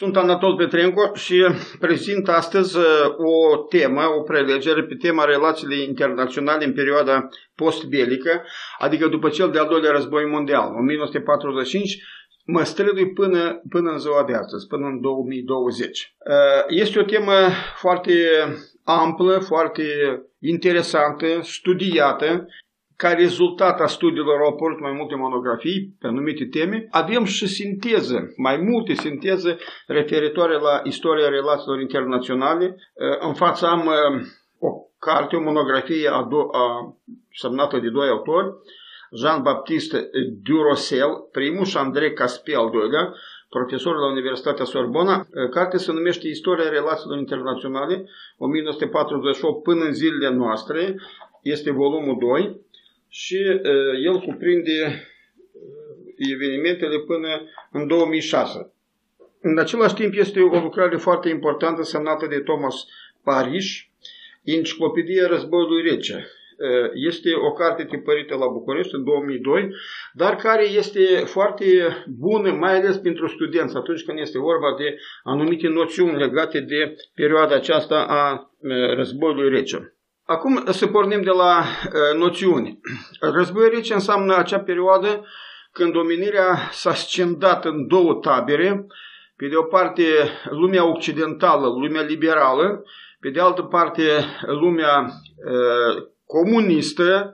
Sunt Anatol Petrenco și prezint astăzi o temă, o prelegere pe tema relațiile internaționale în perioada postbelică, adică după cel de-al doilea război mondial, 1945, mă strădui până în ziua de astăzi, până în 2020. Este o temă foarte amplă, foarte interesantă, studiată. Ca rezultat a studiilor au apărut mai multe monografii pe anumite teme. Avem și sinteză, mai multe sinteze referitoare la istoria relațiilor internaționale. În față am o carte, o monografie semnată de doi autori, Jean-Baptiste Durossel, primul, și Andrei Caspie, al doilea, profesor la Universitatea Sorbona. Cartea se numește Istoria relațiilor internaționale, 1948 până în zilele noastre. Este volumul 2. Și el cuprinde evenimentele până în 2006. În același timp este o lucrare foarte importantă semnată de Thomas Parrish, Enciclopedia Războiului Rece. Este o carte tipărită la București în 2002, dar care este foarte bună, mai ales pentru studenți, atunci când este vorba de anumite noțiuni legate de perioada aceasta a Războiului Rece. Acum să pornim de la noțiuni. Războiul Rece înseamnă acea perioadă când omenirea s-a scindat în două tabere, pe de o parte lumea occidentală, lumea liberală, pe de altă parte lumea comunistă,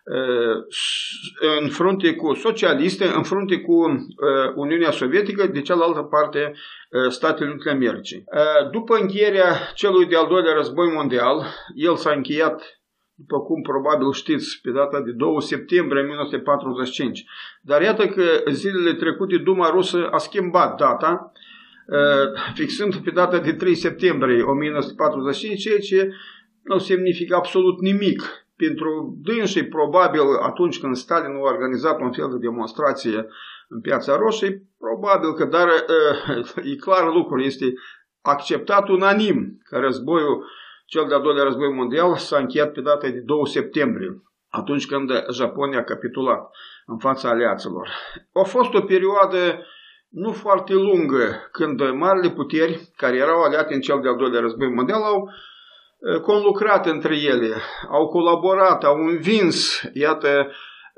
în frunte cu socialiste, în frunte cu Uniunea Sovietică, de cealaltă parte Statele Unite ale Americii. După încheierea celui de-al doilea război mondial, el s-a încheiat, după cum probabil știți, pe data de 2 septembrie 1945. Dar iată că zilele trecute Duma Rusă a schimbat data, fixând pe data de 3 septembrie 1945, ceea ce nu semnifică absolut nimic. Pentru dânsii, probabil, atunci când Stalin a organizat un fel de demonstrație în Piața Roșie, probabil că, dar e clar lucru, este acceptat unanim că războiul, cel de-al doilea război mondial, s-a încheiat pe data de 2 septembrie, atunci când Japonia a capitulat în fața aliaților. A fost o perioadă nu foarte lungă, când marile puteri, care erau aliate în cel de-al doilea război mondial, au conlucrat între ele, au colaborat, au învins, iată,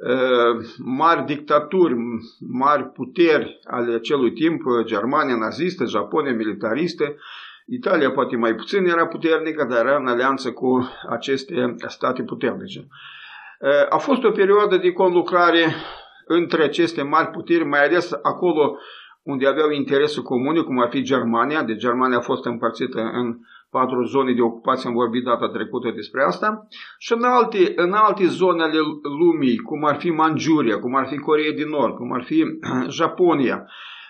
mari dictaturi, mari puteri ale acelui timp, Germania nazistă, Japonia militaristă, Italia poate mai puțin era puternică, dar era în alianță cu aceste state puternice. A fost o perioadă de conlucrare între aceste mari puteri, mai ales acolo unde aveau interese comune, cum ar fi Germania. De Germania a fost împărțită în 4 zone de ocupație, am vorbit data trecută despre asta, și în alte zone ale lumii, cum ar fi Manchuria, cum ar fi Coreea de Nord, cum ar fi Japonia.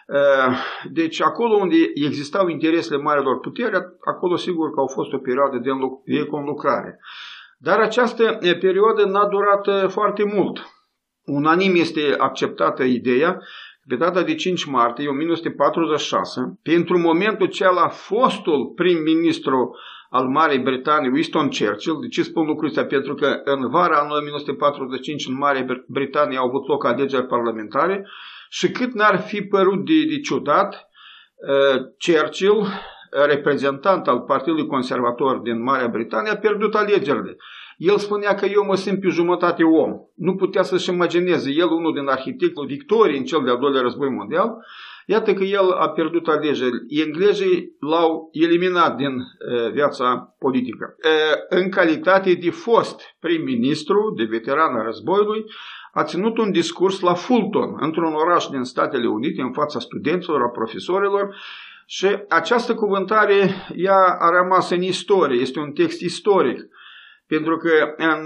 Deci acolo unde existau interesele marilor puteri, acolo sigur că au fost o perioadă de conlucrare. Dar această perioadă n-a durat foarte mult. Unanim este acceptată ideea, pe data de 5 martie 1946, pentru momentul acela fostul prim-ministru al Marii Britanii, Winston Churchill. De ce spun lucrul ăsta? Pentru că în vara anului 1945 în Marea Britanie au avut loc alegeri parlamentare și cât n-ar fi părut de ciudat, Churchill, reprezentant al Partidului Conservator din Marea Britanie, a pierdut alegerile. El spunea că eu mă simt pe jumătate om. Nu putea să-și imagineze. El, unul din arhitectul victoriei în cel de-al doilea război mondial, iată că el a pierdut alegerile. Englezii l-au eliminat din viața politică. În calitate de fost prim-ministru, de veteran al războiului, a ținut un discurs la Fulton, într-un oraș din Statele Unite, în fața studenților, a profesorilor, și această cuvântare ea a rămas în istorie. Este un text istoric. Pentru că în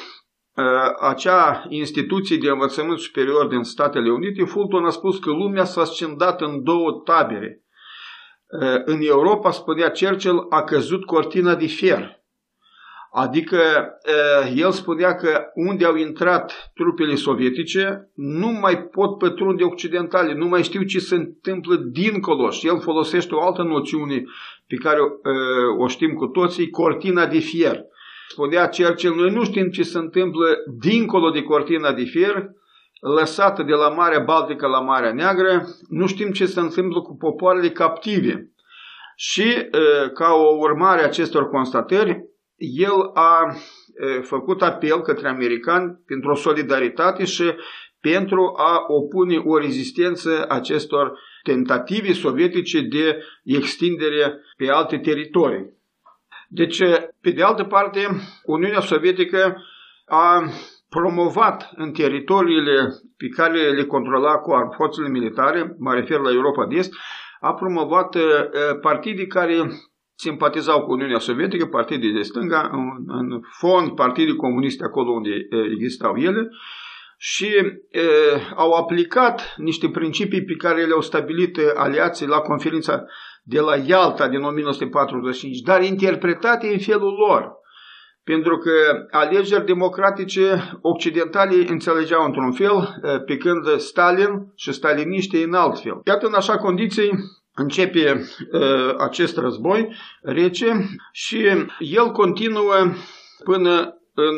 acea instituție de învățământ superior din Statele Unite, Fulton a spus că lumea s-a scindat în două tabere. În Europa, spunea Churchill, a căzut cortina de fier. Adică el spunea că unde au intrat trupele sovietice, nu mai pot pătrunde occidentale, nu mai știu ce se întâmplă dincolo. Și el folosește o altă noțiune pe care o știm cu toții, cortina de fier. Spunea Churchill, noi nu știm ce se întâmplă dincolo de cortina de fier, lăsată de la Marea Baltică la Marea Neagră, nu știm ce se întâmplă cu popoarele captive. Și ca o urmare a acestor constatări, el a făcut apel către americani pentru o solidaritate și pentru a opune o rezistență acestor tentative sovietice de extindere pe alte teritorii. Deci, pe de altă parte, Uniunea Sovietică a promovat în teritoriile pe care le controla cu forțele militare, mă refer la Europa de Est, a promovat partide care simpatizau cu Uniunea Sovietică, partide de stânga, în fond partide comuniste acolo unde existau ele, și au aplicat niște principii pe care le-au stabilit aliații la conferința de la Ialta din 1945, dar interpretate în felul lor. Pentru că alegeri democratice occidentale înțelegeau într-un fel, pe când Stalin și staliniștii în alt fel. Iată, în așa condiții începe acest război rece și el continuă până în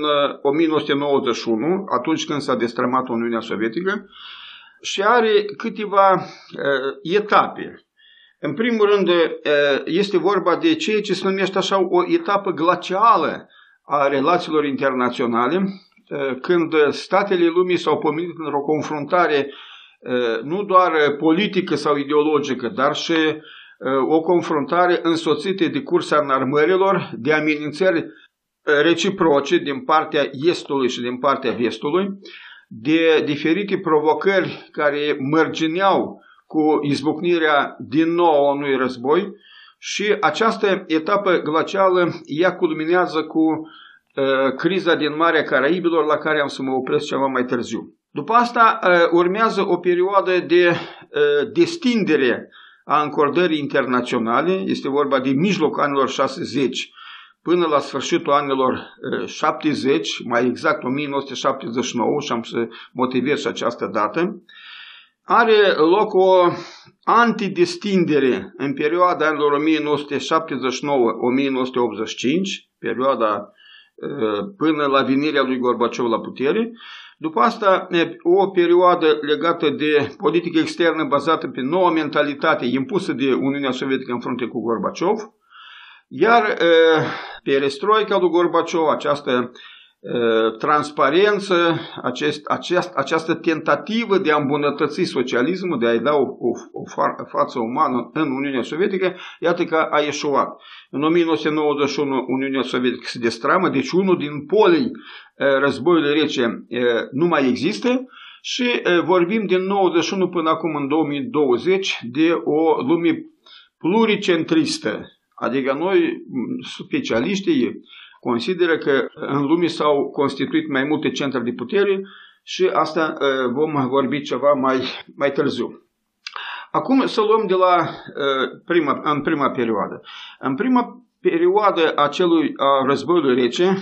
1991, atunci când s-a destrămat Uniunea Sovietică, și are câteva etape. În primul rând, este vorba de ceea ce se numește așa o etapă glacială a relațiilor internaționale, când statele lumii s-au pomenit într-o confruntare nu doar politică sau ideologică, dar și o confruntare însoțită de cursa înarmărilor, de amenințări reciproce din partea Estului și din partea Vestului, de diferite provocări care mărgineau cu izbucnirea din nou a unui război, și această etapă glacială ea culminează cu criza din Marea Caraibilor, la care am să mă opresc ceva mai târziu. După asta urmează o perioadă de destindere a încordării internaționale, este vorba de mijlocul anilor 60 până la sfârșitul anilor 70, mai exact 1979, și am să motivez și această dată. Are loc o antidestindere în perioada anilor 1979-1985, perioada până la venirea lui Gorbaciov la putere. După asta, o perioadă legată de politică externă bazată pe noua mentalitate impusă de Uniunea Sovietică în frunte cu Gorbaciov, iar perestroica lui Gorbaciov, această transparență, această tentativă de a îmbunătăți socialismul, de a-i da o față umană în Uniunea Sovietică, iată că a eșuat. În 1991 Uniunea Sovietică se destramă, deci unul din polii războiului rece nu mai există și vorbim din 91 până acum în 2020 de o lume pluricentristă. Adică noi, specialiștii, consideră că în lume s-au constituit mai multe centre de putere și asta vom vorbi ceva mai târziu. Acum să luăm de la în prima perioadă. În prima perioadă a războiului rece,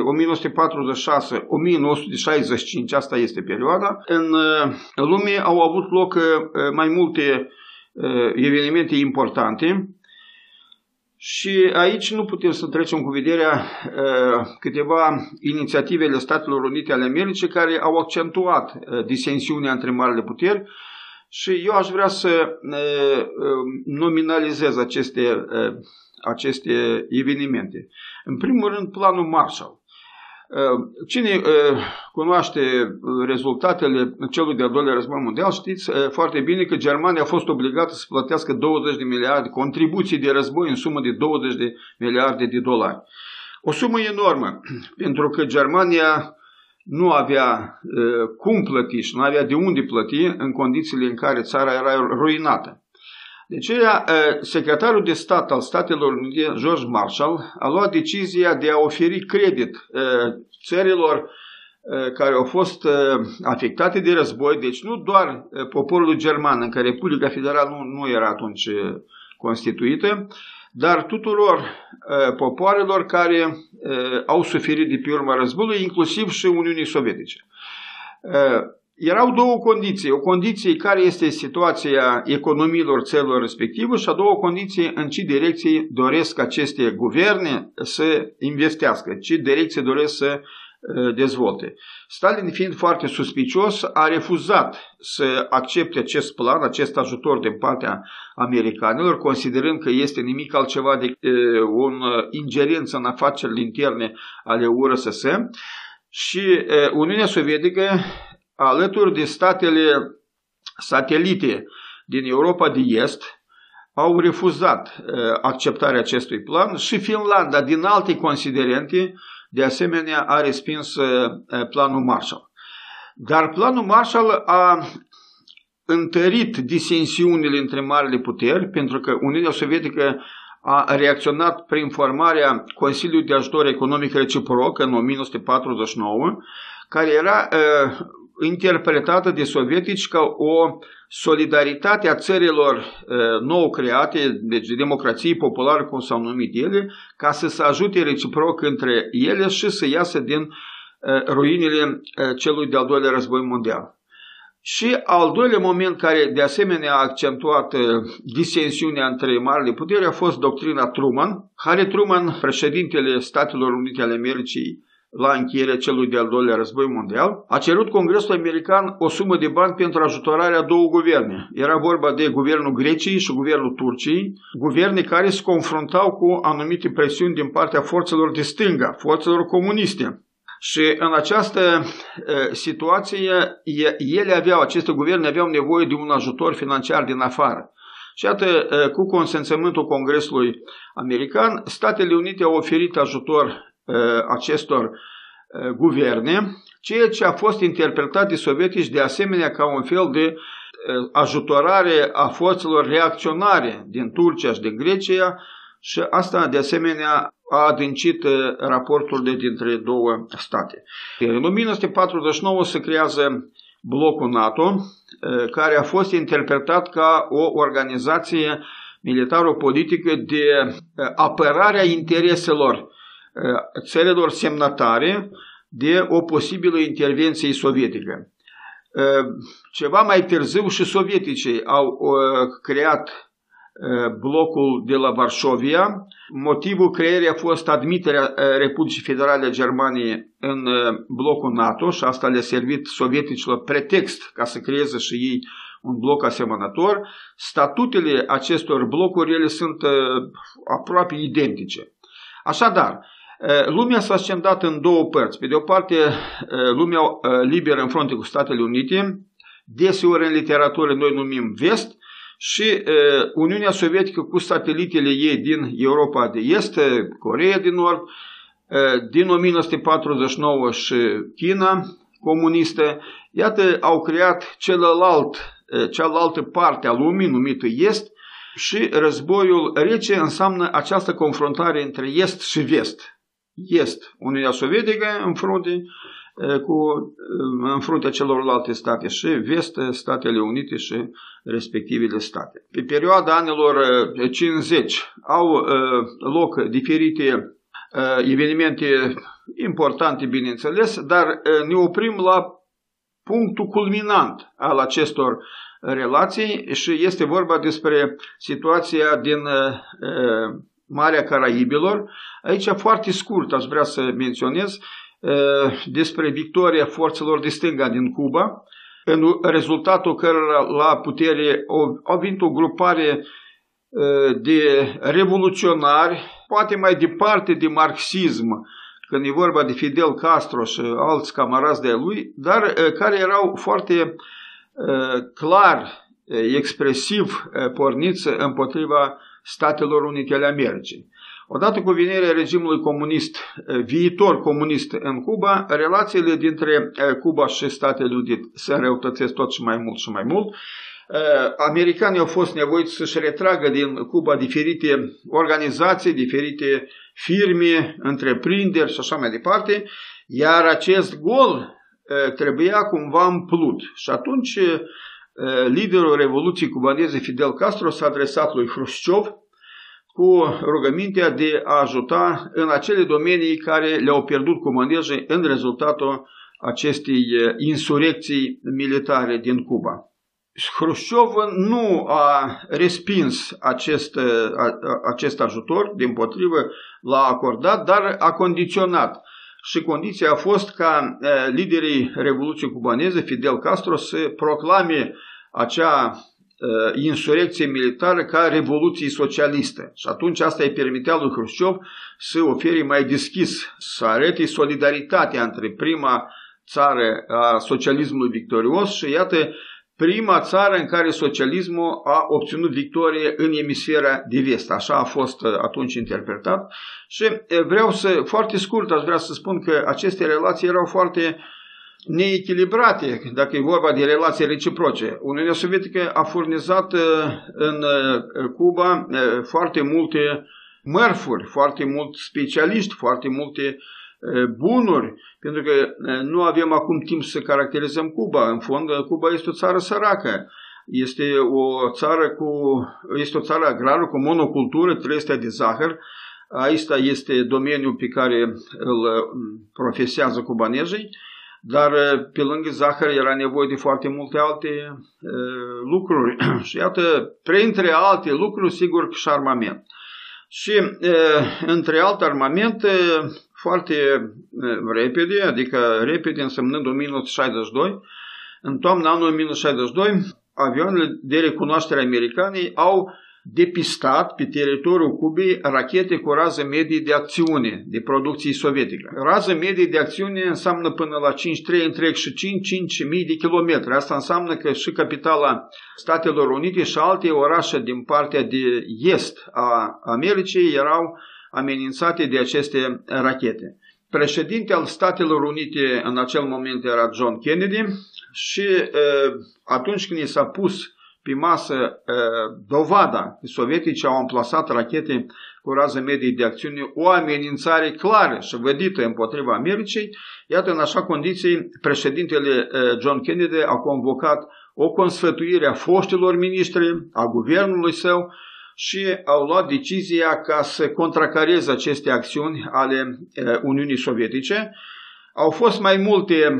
1946-1965, asta este perioada, în lume au avut loc mai multe evenimente importante. Și aici nu putem să trecem cu vederea câteva inițiativele Statelor Unite ale Americii care au accentuat disensiunea între marile puteri și eu aș vrea să nominalizez aceste evenimente. În primul rând, planul Marshall. Cine cunoaște rezultatele celui de-al doilea război mondial, știți foarte bine că Germania a fost obligată să plătească 20 de miliarde contribuții de război în sumă de 20 de miliarde de dolari. O sumă enormă, pentru că Germania nu avea cum plăti și nu avea de unde plăti în condițiile în care țara era ruinată. De aceea, secretarul de stat al Statelor Unite, George Marshall, a luat decizia de a oferi credit țărilor care au fost afectate de război, deci nu doar poporului german, în care Republica Federală nu era atunci constituită, dar tuturor popoarelor care au suferit de pe urma războiului, inclusiv și Uniunii Sovietice. Erau două condiții. O condiție care este situația economiilor țărilor respective și a doua condiție în ce direcție doresc aceste guverne să investească, ce direcție doresc să dezvolte. Stalin, fiind foarte suspicios, a refuzat să accepte acest plan, acest ajutor din partea americanilor, considerând că este nimic altceva decât o ingerință în afacerile interne ale URSS, și Uniunea Sovietică, alături de statele satelite din Europa de Est, au refuzat acceptarea acestui plan, și Finlanda, din alte considerente, de asemenea, a respins planul Marshall. Dar planul Marshall a întărit disensiunile între marile puteri, pentru că Uniunea Sovietică a reacționat prin formarea Consiliului de Ajutor Economic Reciproc în 1949, care era interpretată de sovietici ca o solidaritate a țărilor nou create, deci de democrații populare, cum s-au numit ele, ca să se ajute reciproc între ele și să iasă din ruinile celui de-al doilea război mondial. Și al doilea moment care de asemenea a accentuat disensiunea între marile puteri a fost doctrina Truman. Harry Truman, președintele Statelor Unite ale Americii la încheierea celui de-al doilea război mondial, a cerut Congresul American o sumă de bani pentru ajutorarea a două guverne. Era vorba de guvernul Greciei și guvernul Turciei, guverne care se confruntau cu anumite presiuni din partea forțelor de stânga, forțelor comuniste. Și în această situație, aceste guverne aveau nevoie de un ajutor financiar din afară. Și iată, cu consimțământul Congresului American, Statele Unite au oferit ajutor acestor guverne, ceea ce a fost interpretat de sovietici de asemenea ca un fel de ajutorare a forțelor reacționare din Turcia și din Grecia, și asta de asemenea a adâncit raporturile dintre două state. În 1949 se creează blocul NATO, care a fost interpretat ca o organizație militar-politică de apărare a intereselor țărilor semnatare de o posibilă intervenție sovietică. Ceva mai târziu și sovieticii au creat blocul de la Varșovia. Motivul creierii a fost admiterea Republicii Federale a Germaniei în blocul NATO și asta le-a servit sovieticilor pretext ca să creeze și ei un bloc asemănător. Statutele acestor blocuri, ele sunt aproape identice. Așadar, lumea s-a scendat în două părți. Pe de o parte, lumea liberă în frunte cu Statele Unite, deseori în literatură noi numim Vest, și Uniunea Sovietică cu satelitele ei din Europa de Est, Coreea de Nord, din 1949 și China comunistă, iată, au creat cealaltă parte a lumii numită Est, și războiul rece înseamnă această confruntare între Est și Vest. Est, Uniunea Sovietică în fruntea celorlalte state, și Vest, Statele Unite și respectivele state. Pe perioada anilor 50 au loc diferite evenimente importante, bineînțeles, dar ne oprim la punctul culminant al acestor relații și este vorba despre situația din Marea Caraibilor. Aici, foarte scurt, aș vrea să menționez despre victoria forțelor de stânga din Cuba, în rezultatul cărora la putere au venit o grupare de revoluționari, poate mai departe de marxism, când e vorba de Fidel Castro și alți camarazi de lui, dar care erau foarte clar, expresiv porniți împotriva Statelor Unite ale Americii. Odată cu venirea regimului comunist, viitor comunist în Cuba, relațiile dintre Cuba și Statele Unite se înrăutățesc tot și mai mult și mai mult. Americanii au fost nevoiți să-și retragă din Cuba diferite organizații, diferite firme, întreprinderi și așa mai departe, iar acest gol trebuia cumva umplut. Și atunci liderul Revoluției cubaneze Fidel Castro s-a adresat lui Hrușciov cu rugămintea de a ajuta în acele domenii care le-au pierdut comandejii în rezultatul acestei insurecții militare din Cuba. Hrușciov nu a respins acest ajutor, dimpotrivă l-a acordat, dar a condiționat. și condiția a fost ca liderii Revoluției cubaneze, Fidel Castro, să proclame acea insurecție militară ca revoluție socialistă. Și atunci asta îi permitea lui Hrușciov să ofere mai deschis, să arete solidaritatea între prima țară a socialismului victorios și iată prima țară în care socialismul a obținut victorie în emisfera de vest. Așa a fost atunci interpretat. Și foarte scurt, aș vrea să spun că aceste relații erau foarte neechilibrate, dacă e vorba de relații reciproce. Uniunea Sovietică a furnizat în Cuba foarte multe mărfuri, foarte mulți specialiști, foarte multe bunuri, pentru că nu avem acum timp să caracterizăm Cuba. În fond, Cuba este o țară săracă. Este o țară agrară cu monocultură, trestea de zahăr. Aici este domeniul pe care îl profesează cubanezii, dar pe lângă zahăr era nevoie de foarte multe alte lucruri. Și iată, printre alte lucruri, sigur, și armament. Și între alte armamente, foarte repede, adică repede însemnând 1962, în toamna anului 1962, avioanele de recunoaștere americane au depistat pe teritoriul Cubei rachete cu rază medie de acțiune de producție sovietică. Rază medie de acțiune înseamnă până la 5,3 întreg și 5.000 de kilometri. Asta înseamnă că și capitala Statelor Unite și alte orașe din partea de est a Americii erau amenințate de aceste rachete. Președinte al Statelor Unite în acel moment era John Kennedy și atunci când i s-a pus pe masă dovada că sovieticii au amplasat rachete cu rază medie de acțiune, o amenințare clară și vădită împotriva Americii, iată, în așa condiții, președintele John Kennedy a convocat o consfătuire a foștilor miniștri, a guvernului său și au luat decizia ca să contracareze aceste acțiuni ale Uniunii Sovietice. Au fost mai multe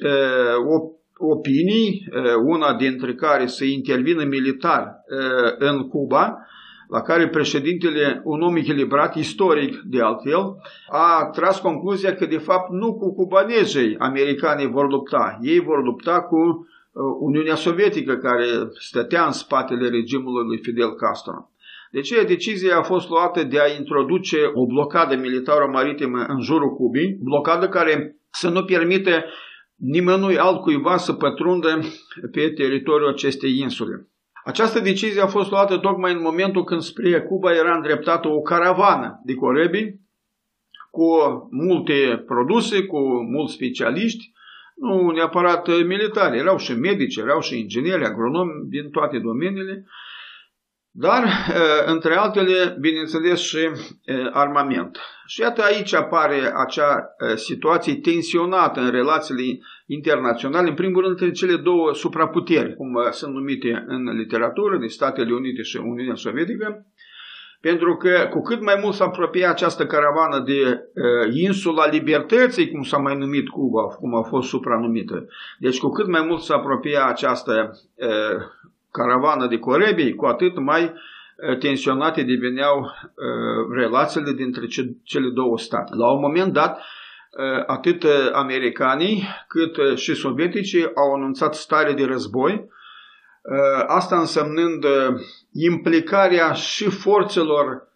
opinii, una dintre care să intervină militar în Cuba, la care președintele, un om echilibrat, istoric de altfel, a tras concluzia că de fapt nu cu cubanezii americanii vor lupta, ei vor lupta cu Uniunea Sovietică care stătea în spatele regimului lui Fidel Castro. Deci decizia a fost luată de a introduce o blocadă militară maritimă în jurul Cubii, blocadă care să nu permite nimănui altcuiva să pătrundă pe teritoriul acestei insule. Această decizie a fost luată tocmai în momentul când spre Cuba era îndreptată o caravană de corebii cu multe produse, cu mulți specialiști, nu neapărat militari, erau și medici, erau și ingineri, agronomi din toate domeniile, dar, între altele, bineînțeles, și armament. Și iată aici apare acea situație tensionată în relațiile internaționale, în primul rând între cele două supraputeri, cum sunt numite în literatură, de Statele Unite și Uniunea Sovietică, pentru că cu cât mai mult s-a apropiat această caravană de insula Libertății, cum s-a mai numit Cuba, cum a fost supranumită, deci cu cât mai mult s-a apropiat această caravană de corebii, cu atât mai tensionate deveneau relațiile dintre cele două state. La un moment dat, atât americanii cât și sovieticii au anunțat stare de război, asta însemnând implicarea și forțelor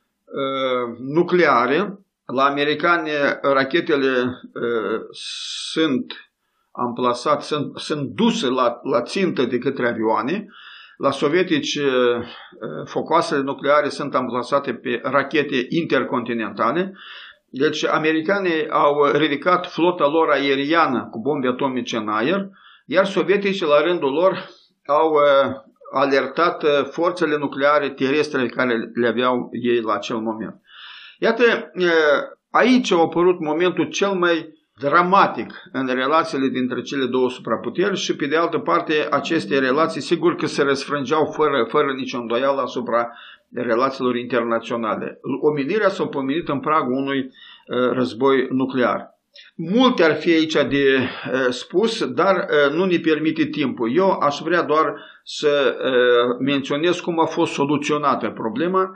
nucleare. La americani rachetele sunt amplasate, sunt duse la țintă de către avioane. La sovietici, focoasele nucleare sunt amplasate pe rachete intercontinentale. Deci, americanii au ridicat flota lor aeriană cu bombe atomice în aer, iar sovieticii, la rândul lor, au alertat forțele nucleare terestre care le aveau ei la acel moment. Iată, aici a apărut momentul cel mai dramatic în relațiile dintre cele două supraputeri și, pe de altă parte, aceste relații sigur că se răsfrângeau fără nicio îndoială asupra relațiilor internaționale. Omenirea s-a pomenit în pragul unui război nuclear. Multe ar fi aici de spus, dar nu ne permite timpul. Eu aș vrea doar să menționez cum a fost soluționată problema.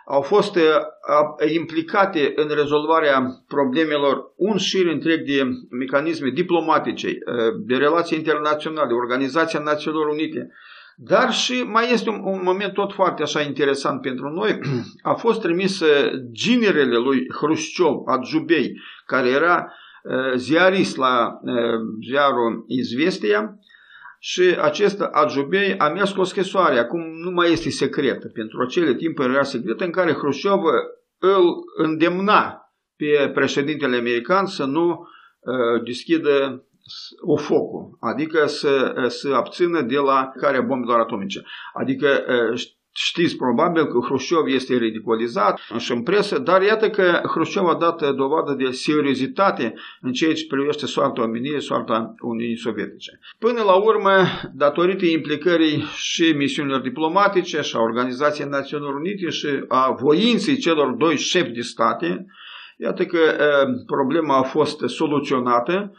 au fost implicate în rezolvarea problemelor un șir întreg de mecanisme diplomatice, de relații internaționale, Organizația Națiunilor Unite. Dar și mai este un moment tot foarte așa interesant pentru noi. A fost trimis ginerele lui Hrușciov, Adjubei, care era ziarist la ziarul Izvestia, și acest Adjubei a mers cu o scrisoare, acum nu mai este secretă, pentru acele timpuri era secretă, în care Hrușciov îl îndemna pe președintele american să nu deschidă focul, adică să abțină de la care bombelor atomice. Adică știți probabil că Hrușciov este ridiculizat și în presă, dar iată că Hrușciov a dat dovadă de seriozitate în ceea ce privește soarta omenirii, soarta Uniunii Sovietice. Până la urmă, datorită implicării și misiunilor diplomatice și a Organizației Națiunilor Unite și a voinței celor doi șefi de state, iată că problema a fost soluționată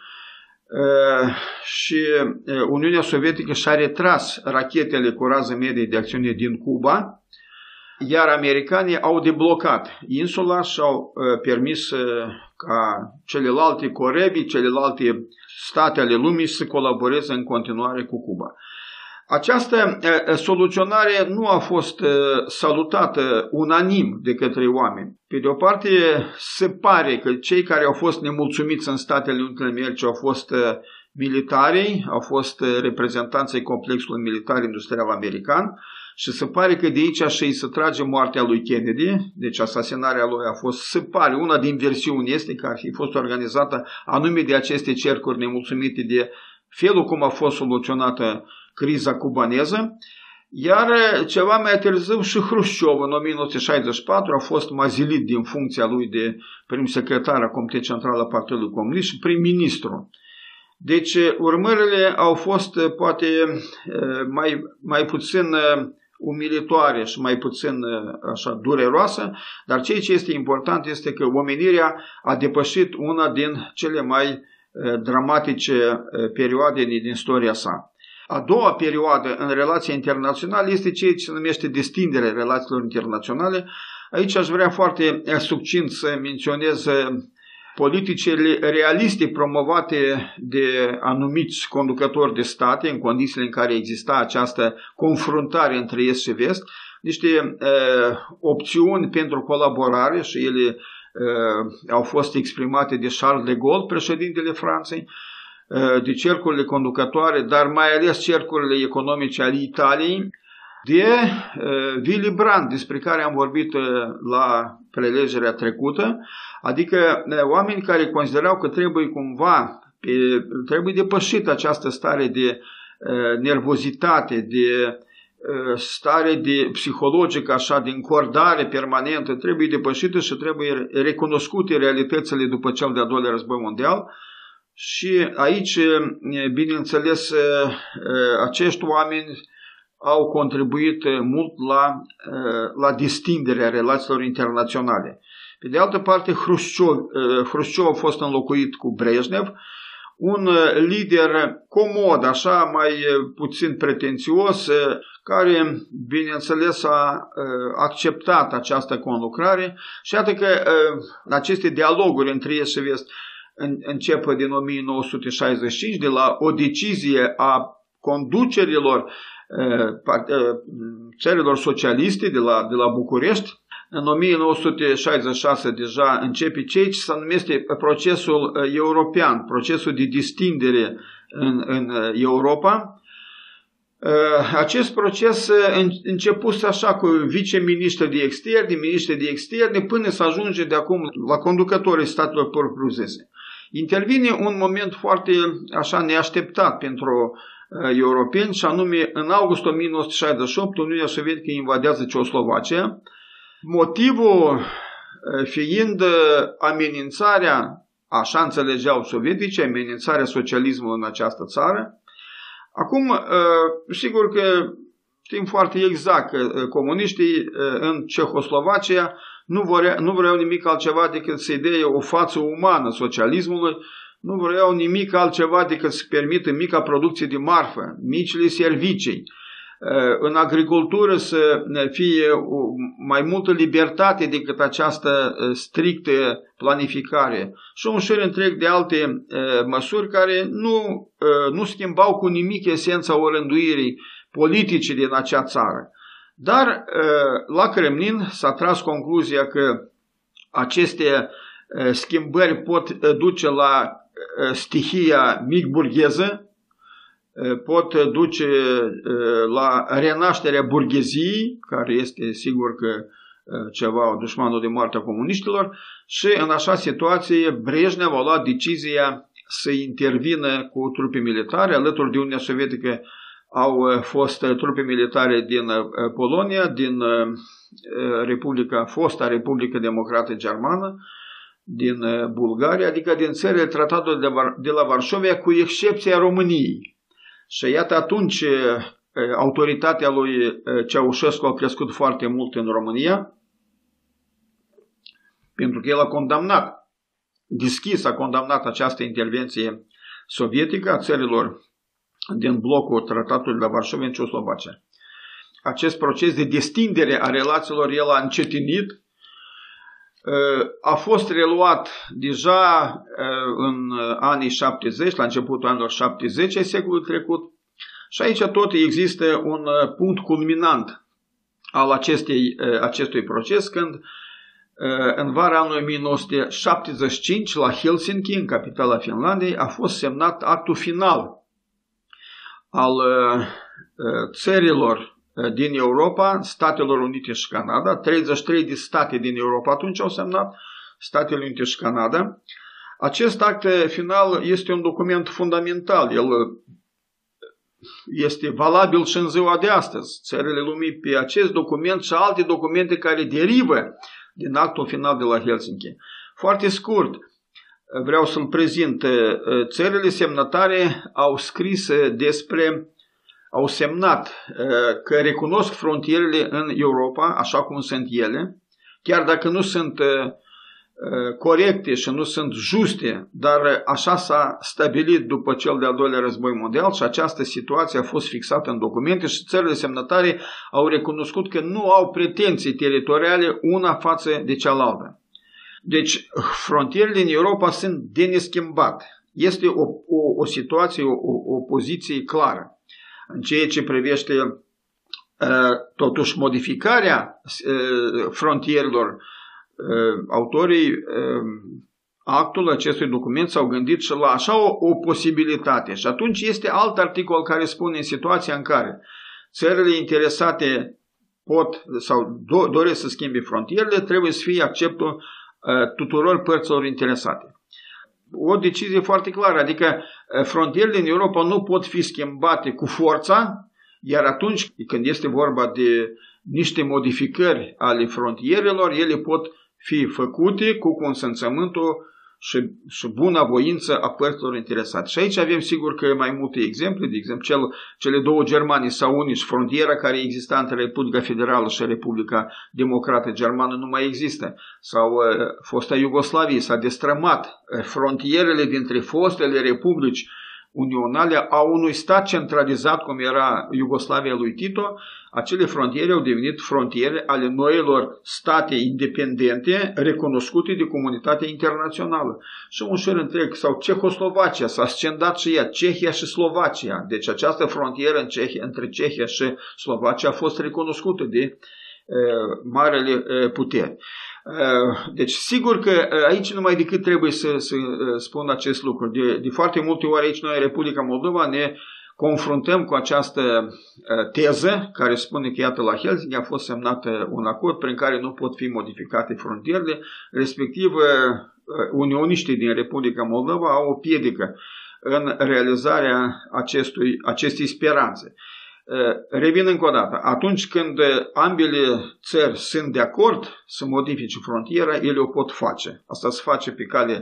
și Uniunea Sovietică și-a retras rachetele cu rază medie de acțiune din Cuba, iar americanii au deblocat insula și au permis ca celelalte corebii, celelalte state ale lumii să colaboreze în continuare cu Cuba. Această soluționare nu a fost salutată unanim de către oameni. Pe de o parte, se pare că cei care au fost nemulțumiți în Statele Unite ale Americii au fost militarii, au fost reprezentanții complexului militar-industrial american și se pare că de aici și se trage moartea lui Kennedy, deci asasinarea lui a fost, se pare, una din versiuni este că ar fi fost organizată anume de aceste cercuri nemulțumite de felul cum a fost soluționată criza cubaneză, iar ceva mai târziu și Hrușciov în 1964 a fost mazilit din funcția lui de prim secretar a Comitetului Central al Partidului Comunist și prim-ministru. Deci urmările au fost poate mai puțin umilitoare și mai puțin așa dureroasă, dar ceea ce este important este că omenirea a depășit una din cele mai dramatice perioade din istoria sa. A doua perioadă în relații internaționale este ceea ce se numește destinderea relațiilor internaționale. Aici aș vrea foarte succint să menționez politicile realiste promovate de anumiți conducători de state în condițiile în care exista această confruntare între Est și Vest, niște opțiuni pentru colaborare și ele au fost exprimate de Charles de Gaulle, președintele Franței, de cercurile conducătoare, dar mai ales cercurile economice ale Italiei, de Willy Brandt, despre care am vorbit la prelegerea trecută, adică oameni care considerau că trebuie cumva, trebuie depășită această stare de nervozitate, de stare de psihologică, așa, de încordare permanentă, trebuie depășită și trebuie recunoscute realitățile după cel de-al doilea război mondial. Și aici, bineînțeles, acești oameni au contribuit mult la distinderea relațiilor internaționale. Pe de altă parte, Hrușciov a fost înlocuit cu Brejnev, un lider comod, așa, mai puțin pretențios, care, bineînțeles, a acceptat această conlucrare și iată că aceste dialoguri între Est și Vest încep din 1965, de la o decizie a conducerilor țărilor socialiste de la București. În 1966 deja începe ceea ce se numește procesul european, procesul de distindere în Europa. Acest proces începuse așa cu viceministri de externe, ministri de externe, până să ajunge de acum la conducătorii statelor propriu-zise. Intervine un moment foarte așa neașteptat pentru europeni și anume în august 1968 Uniunea Sovietică invadează Ceoslovacia, motivul fiind amenințarea, așa înțelegeau sovietici, amenințarea socialismului în această țară. Acum, sigur că știm foarte exact că comuniștii în Cehoslovacia nu vreau nimic altceva decât să-i dea o față umană socialismului, nu vreau nimic altceva decât să permită mica producție de marfă, micile servicii. în agricultură să fie mai multă libertate decât această strictă planificare și un șir întreg de alte măsuri care nu schimbau cu nimic esența orânduirii politice din acea țară. Dar la Kremlin s-a tras concluzia că aceste schimbări pot duce la stihia mic-burgheză, pot duce la renașterea burgheziei, care este sigur că ceva dușmanul de moarte a comuniștilor, și în așa situație Brejnev a luat decizia să intervină cu trupe militare. Alături de Uniunea Sovietică au fost trupe militare din Polonia, din fosta Republică Democrată Germană, din Bulgaria, adică din țările tratatului de la Varșovia, cu excepția României. Și iată atunci autoritatea lui Ceaușescu a crescut foarte mult în România, pentru că el a condamnat, deschis a condamnat această intervenție sovietică a țărilor din blocul tratatului de la Varșovia în Ceoslovacia. Acest proces de destindere a relațiilor el a încetinit, a fost reluat deja în anii 70, la începutul anilor 70 ai secolului trecut, și aici tot există un punct culminant al acestui proces, când în vara anului 1975 la Helsinki, în capitala Finlandiei, a fost semnat actul final al țărilor din Europa, Statelor Unite și Canada. 33 de state din Europa atunci au semnat, Statele Unite și Canada. Acest act final este un document fundamental. El este valabil și în ziua de astăzi. Țările lumii pe acest document și alte documente care derivă din actul final de la Helsinki. Foarte scurt, vreau să-l prezint. Țările semnătare au scris au semnat că recunosc frontierele în Europa așa cum sunt ele, chiar dacă nu sunt corecte și nu sunt juste, dar așa s-a stabilit după cel de-al doilea război mondial și această situație a fost fixată în documente și țările semnătare au recunoscut că nu au pretenții teritoriale una față de cealaltă. Deci frontierele din Europa sunt de neschimbat. Este o situație, o poziție clară. În ceea ce privește totuși modificarea frontierelor, autorii actul acestui document s-au gândit și la așa o posibilitate. Și atunci este alt articol care spune în situația în care țările interesate pot sau doresc să schimbe frontierele, trebuie să fie acceptul tuturor părților interesate. O decizie foarte clară, adică frontierele în Europa nu pot fi schimbate cu forța, iar atunci când este vorba de niște modificări ale frontierelor, ele pot fi făcute cu consimțământul și bunăvoință a părților interesate. Și aici avem sigur că mai multe exemple, de exemplu cele două Germanii s-au unit și frontiera care exista între Republica Federală și Republica Democrată Germană nu mai există. Sau fosta Iugoslavie s-a destrămat, frontierele dintre fostele republici unionale a unui stat centralizat cum era Iugoslavia lui Tito. Acele frontiere au devenit frontiere ale noilor state independente recunoscute de comunitatea internațională. Și un șir întreg, sau Cehoslovacia, s-a scendat și ea, Cehia și Slovacia. Deci această frontieră între Cehia și Slovacia a fost recunoscută de marele puteri. Deci sigur că aici numai decât trebuie să spun acest lucru. De foarte multe ori aici noi în Republica Moldova ne confruntăm cu această teză care spune că iată la Helsinki a fost semnat un acord prin care nu pot fi modificate frontierele, respectiv unioniștii din Republica Moldova au o piedică în realizarea acestei speranțe. Revin încă o dată, atunci când ambele țări sunt de acord să modifice frontiera, ele o pot face. Asta se face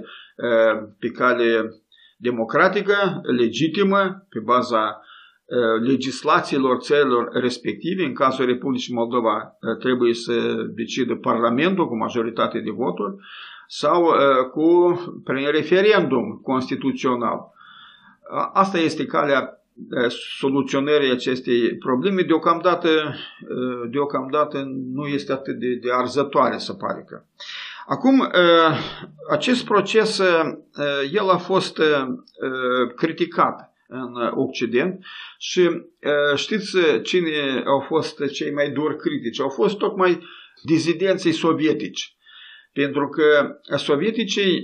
pe cale democratică, legitimă, pe baza legislațiilor țărilor respective. În cazul Republicii Moldova trebuie să decidă Parlamentul cu majoritate de voturi sau prin referendum constituțional. Asta este calea soluționării acestei probleme, deocamdată nu este atât de arzătoare, să pare că. Acum, acest proces, el a fost criticat în Occident și știți cine au fost cei mai duri critici? Au fost tocmai dizidenții sovietici. Pentru că sovieticii,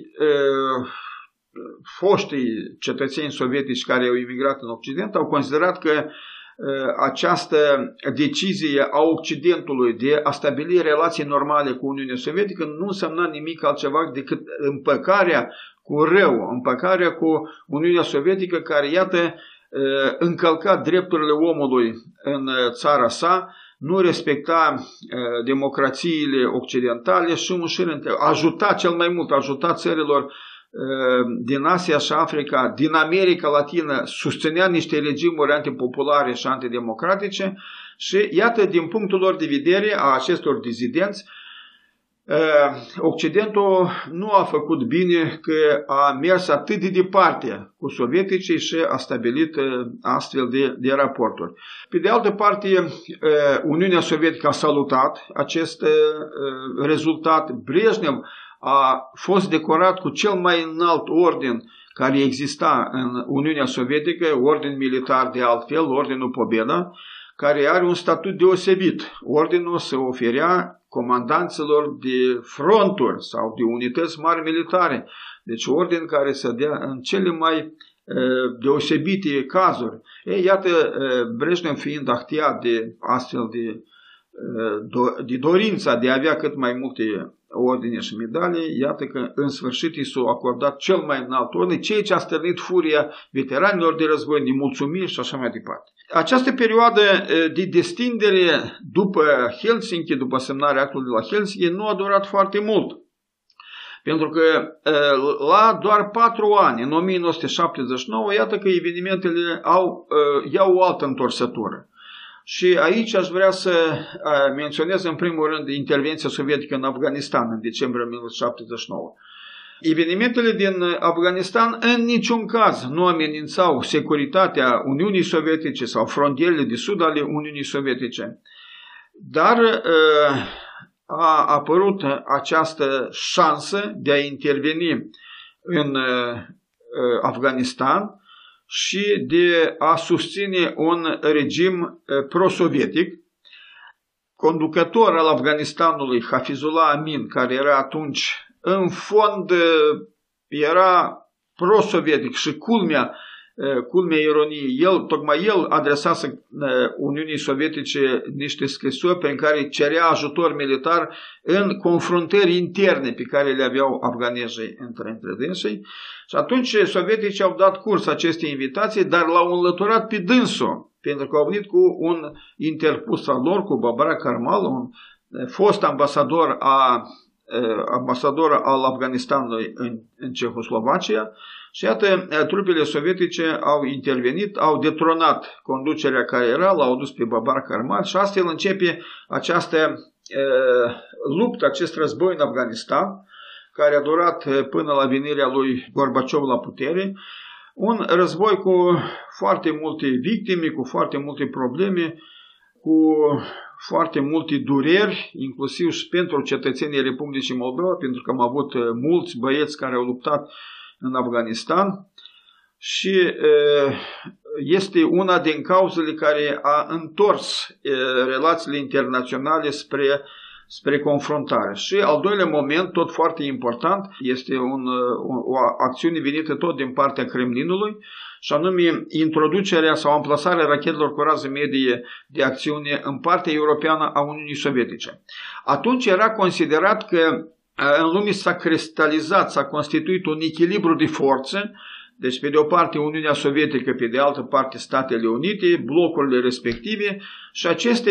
foștii cetățeni sovietici care au imigrat în Occident, au considerat că această decizie a Occidentului de a stabili relații normale cu Uniunea Sovietică nu însemna nimic altceva decât împăcarea cu rău, împăcarea cu Uniunea Sovietică care, iată, încălca drepturile omului în țara sa, nu respecta democrațiile occidentale și ajuta cel mai mult, ajuta țărilor din Asia și Africa, din America Latină, susținea niște regimuri antipopulare și antidemocratice și iată, din punctul lor de vedere a acestor dizidenți, Occidentul nu a făcut bine că a mers atât de departe cu sovieticii și a stabilit astfel de raporturi. Pe de altă parte, Uniunea Sovietică a salutat acest rezultat. Brejnev a fost decorat cu cel mai înalt orden care exista în Uniunea Sovietică, orden militar de altfel, Ordinul Pobeda, care are un statut deosebit. Ordinul se oferea comandanților de fronturi sau de unități mari militare. Deci orden care se dea în cele mai deosebite cazuri. Ei, iată, Brejnev fiind ahtiat de astfel de dorința de a avea cât mai multe ordine și medalii, iată că în sfârșit i s-a acordat cel mai înalt ordine, ceea ce a stârnit furia veteranilor de război, de mulțumiri și așa mai departe. Această perioadă de destindere după Helsinki, după semnarea actului de la Helsinki, nu a durat foarte mult. Pentru că la doar 4 ani, în 1979, iată că evenimentele iau o altă întorsătură. Și aici aș vrea să menționez în primul rând intervenția sovietică în Afganistan în decembrie 1979. Evenimentele din Afganistan în niciun caz nu amenințau securitatea Uniunii Sovietice sau frontierele de sud ale Uniunii Sovietice. Dar a apărut această șansă de a interveni în Afganistan și de a susține un regim pro-sovietic. Conducător al Afganistanului, Hafizullah Amin, care era atunci în fond era pro-sovietic și culmea ironiei, tocmai el adresase Uniunii Sovietice niște scrisori prin care cerea ajutor militar în confruntări interne pe care le aveau afganezii între dânsii. Și atunci sovieticii au dat curs acestei invitații, dar l-au înlăturat pe dânsul, pentru că au venit cu un interpus al lor, cu Babrak Karmal, un fost ambasador al Afganistanului în Cehoslovacia. Și iată, trupele sovietice au intervenit, au detronat conducerea care era, l-au dus pe Babrak Karmal și astfel începe această luptă, acest război în Afganistan, care a durat până la venirea lui Gorbaciov la putere. Un război cu foarte multe victime, cu foarte multe probleme, cu foarte multe dureri, inclusiv și pentru cetățenii Republicii Moldova, pentru că am avut mulți băieți care au luptat în Afganistan și este una din cauzele care a întors relațiile internaționale spre confruntare. Și al doilea moment, tot foarte important, este o acțiune venită tot din partea Kremlinului, și anume introducerea sau amplasarea rachetelor cu rază medie de acțiune în partea europeană a Uniunii Sovietice. Atunci era considerat că în lume s-a cristalizat, s-a constituit un echilibru de forțe, deci pe de o parte Uniunea Sovietică, pe de altă parte Statele Unite, blocurile respective, și acest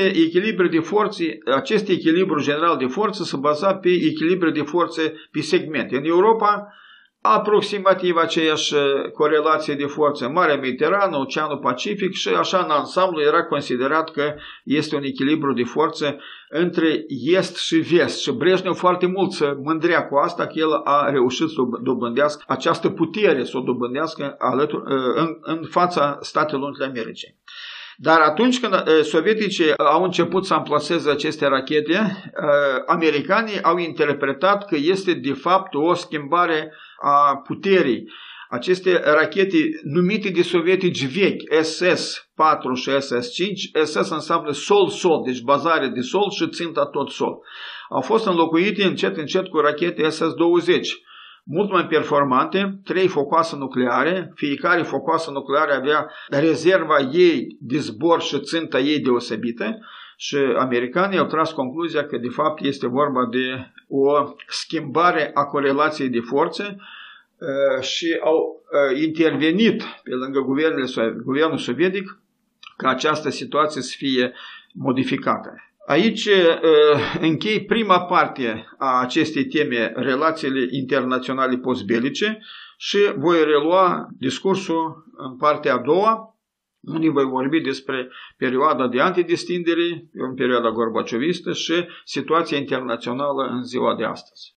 echilibru general de forțe se baza pe echilibru de forțe pe segmente. În Europa, aproximativ aceeași corelație de forță. Marea Mediterană, Oceanul Pacific și așa în ansamblu era considerat că este un echilibru de forță între est și vest. Și Brejnev foarte mult se mândrea cu asta, că el a reușit să dobândească această putere, să o dobândească în fața Statelor Unite ale Americii. Dar atunci când sovieticii au început să amplaseze aceste rachete, americanii au interpretat că este de fapt o schimbare a puterii. Aceste rachete numite de sovietici vechi, SS-4 și SS-5, SS înseamnă sol-sol, deci bazare de sol și ținta tot sol. Au fost înlocuite încet cu rachete SS-20. Mult mai performante, 3 focoase nucleare, fiecare focoasă nucleară avea rezerva ei de zbor și ținta ei deosebită și americanii au tras concluzia că de fapt este vorba de o schimbare a corelației de forțe și au intervenit pe lângă guvernul sovietic ca această situație să fie modificată. Aici închei prima parte a acestei teme, relațiile internaționale postbelice, și voi relua discursul în partea a doua, unde voi vorbi despre perioada de antidestindere, în perioada gorbaciovistă și situația internațională în ziua de astăzi.